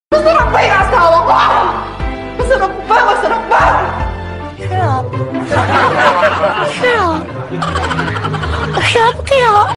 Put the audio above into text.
Masarap ba yung asawa ko? Masarap ba? Masarap ba? Sarap. Sarap. Sarap kaya.